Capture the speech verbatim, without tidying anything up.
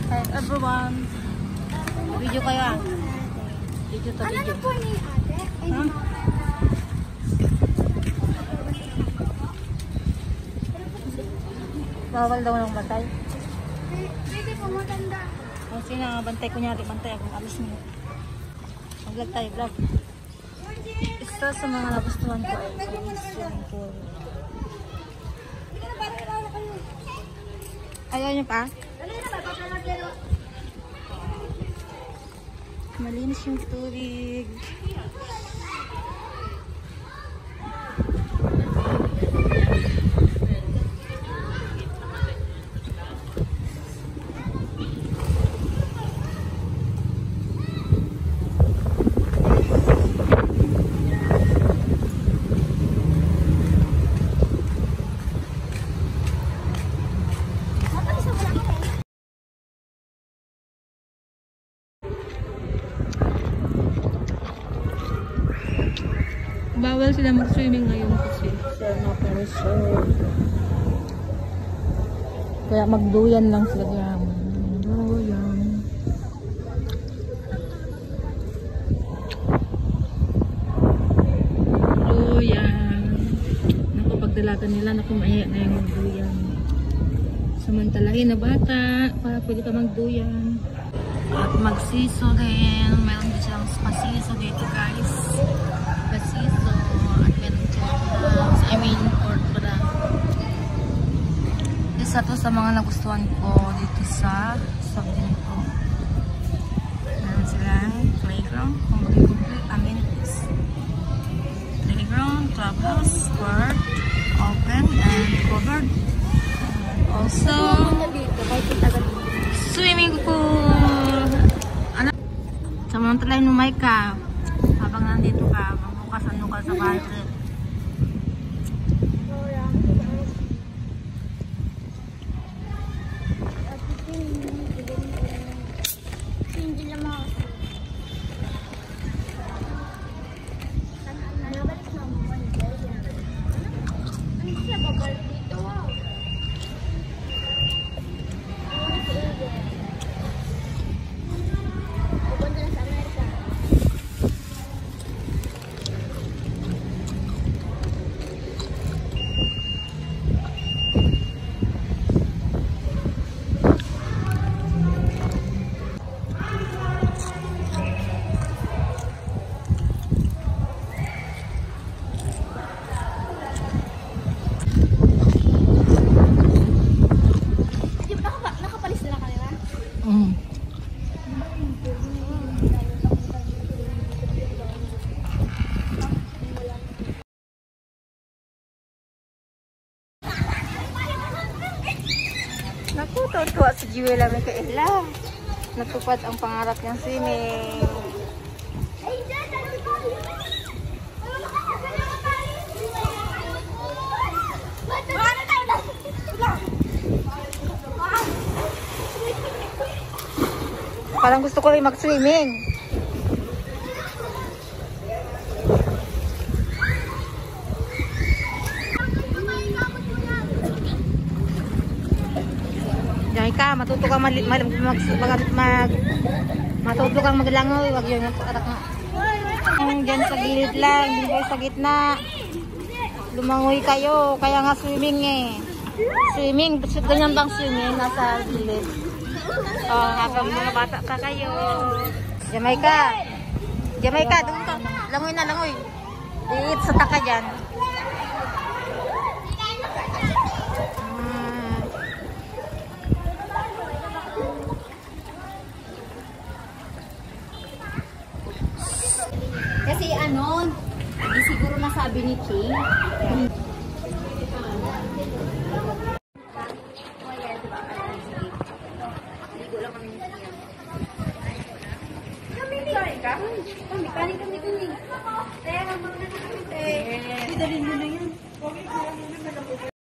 Hi everyone. Video kayo ah. Video to video. Ano po ni ate? Ha? Bawal daw ng bantay. Pwede po matanda. O sino nga bantay, kunyari bantay akong alis niyo. Mag-vlog tayo, vlog. Isa sa mga nagustuhan ko ay swimming pool. Ayaw niyo pa? Malinis yung tubig. Bawal sila mag-swimming ngayon kasi sa resort. Kaya magduyan lang sila diyan. Duyan. Duyan. Naku, pagdalagan nila, naku, maiyak na yung magduyan. Samantalahin na bata para pwede ka magduyan. At magsiso din. Mayroon din silang spasiso dito, guys. Spasiso. At meron silang, I mean, court para. Isa to sa mga nagustuhan ko dito sa Sabin ko. Meron silang playground, complete amenities. Playground, clubhouse, court, open and covered. Also, swimming pool. Ano? Samantalahin mo, Maika. Habang nandito ka, magbukasan mo ka sa bahay. Naku, tuwa si Jewel ang Micaela. Natupad ang pangarap niyang swimming. Parang gusto ko rin mag-swimming. Ka, matuto kang mag, mag, mag, mag, mag matuto kang maglangoy, wag yun arak nga. Diyan sa gilid lang, hindi kayo sa gitna. Lumangoy kayo, kaya nga swimming eh. Swimming, ganyan bang swimming nasa gilid? Oh, habang mga bata ka kayo. Jamaica. Jamaica, doon ka. Langoy na, langoy. Iit sa taka dyan. Kasi ano, di siguro nasabi ni King. Kami ka? Kami, kanin kami kami. Kaya nga mga nakakita eh. Dali mo na yan.